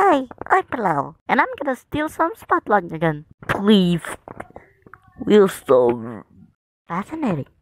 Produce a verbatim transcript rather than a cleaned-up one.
Hey, I'm Palau, and I'm gonna steal some spotlight again. Please, we're so fascinating.